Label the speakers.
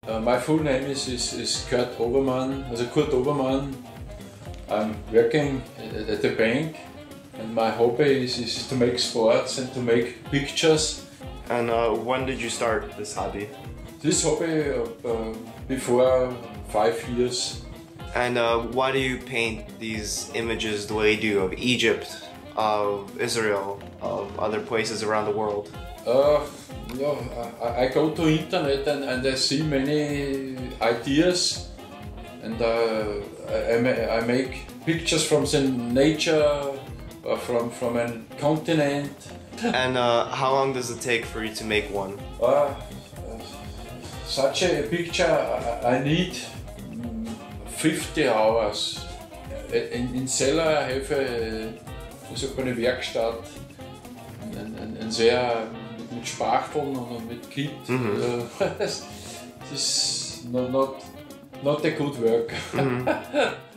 Speaker 1: My full name is Kurt Obermann, also Kurt Obermann. I'm working at the bank and my hobby is to make sports and to make pictures.
Speaker 2: And when did you start this hobby?
Speaker 1: This hobby before 5 years.
Speaker 2: And why do you paint these images the way you do of Egypt, of Israel, of other places around the world?
Speaker 1: I go to internet and I see many ideas, and I make pictures from the nature, from a continent.
Speaker 2: And how long does it take for you to make one?
Speaker 1: Such a picture I need 50 hours. In Celle I have eine Werkstatt, ein sehr mit Spachteln und mit Kit. This is not a good work.